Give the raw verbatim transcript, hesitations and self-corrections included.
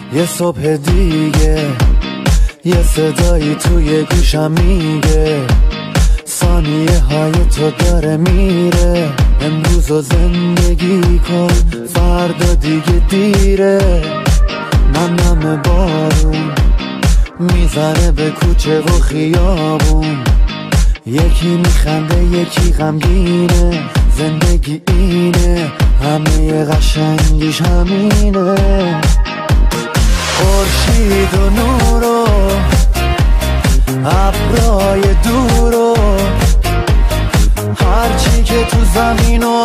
یه صبح دیگه یه صدایی توی گوشم میگه ثانیه های تو داره میره، امروز رو زندگی کن فردا دیگه دیره. نم نم بارون میزنه به کوچه و خیابون، یکی میخنده یکی غمگینه، زندگی اینه همه قشنگیش همینه. خورشید و نور و ابرای دور و هرچی که تو زمین و